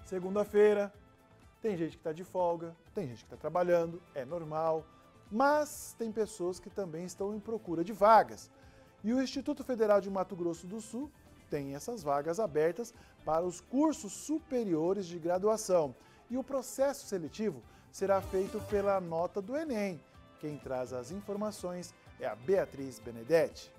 Segunda-feira, tem gente que está de folga, tem gente que está trabalhando, é normal, mas tem pessoas que também estão em procura de vagas. E o Instituto Federal de Mato Grosso do Sul tem essas vagas abertas para os cursos superiores de graduação. E o processo seletivo será feito pela nota do Enem. Quem traz as informações é a Beatriz Benedetti.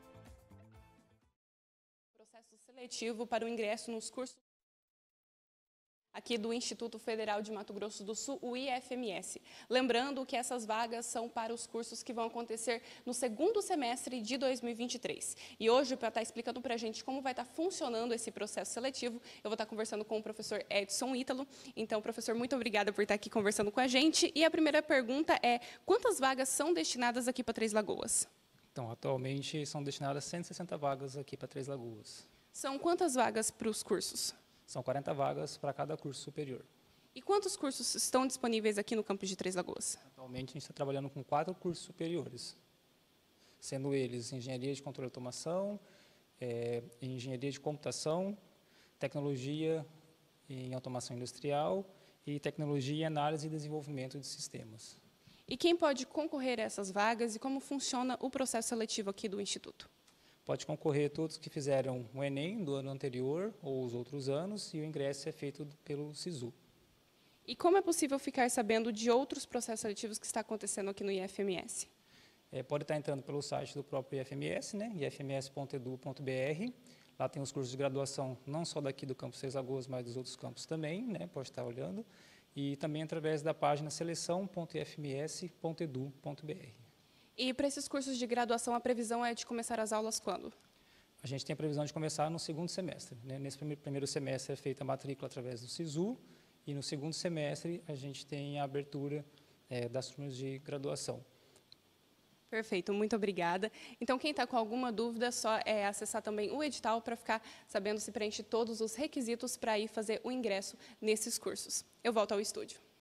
Processo seletivo para o ingresso nos cursos aqui do Instituto Federal de Mato Grosso do Sul, o IFMS. Lembrando que essas vagas são para os cursos que vão acontecer no segundo semestre de 2023. E hoje, para estar explicando para a gente como vai estar funcionando esse processo seletivo, eu vou estar conversando com o professor Edson Ítalo. Então, professor, muito obrigada por estar aqui conversando com a gente. E a primeira pergunta é, quantas vagas são destinadas aqui para Três Lagoas? Então, atualmente são destinadas 160 vagas aqui para Três Lagoas. São quantas vagas para os cursos? São 40 vagas para cada curso superior. E quantos cursos estão disponíveis aqui no campus de Três Lagoas? Atualmente, a gente está trabalhando com 4 cursos superiores, sendo eles Engenharia de Controle e Automação, Engenharia de Computação, Tecnologia em Automação Industrial e Tecnologia em Análise e Desenvolvimento de Sistemas. E quem pode concorrer a essas vagas e como funciona o processo seletivo aqui do Instituto? Pode concorrer todos que fizeram o Enem do ano anterior ou os outros anos, e o ingresso é feito pelo SISU. E como é possível ficar sabendo de outros processos seletivos que está acontecendo aqui no IFMS? Pode estar entrando pelo site do próprio IFMS, né, ifms.edu.br. Lá tem os cursos de graduação, não só daqui do campus Três Lagoas, mas dos outros campos também, né, pode estar olhando. E também através da página seleção.ifms.edu.br. E para esses cursos de graduação, a previsão é de começar as aulas quando? A gente tem a previsão de começar no segundo semestre, né? Nesse primeiro semestre é feita a matrícula através do SISU, e no segundo semestre a gente tem a abertura das turmas de graduação. Perfeito, muito obrigada. Então, quem está com alguma dúvida, só é acessar também o edital para ficar sabendo se preenche todos os requisitos para ir fazer o ingresso nesses cursos. Eu volto ao estúdio.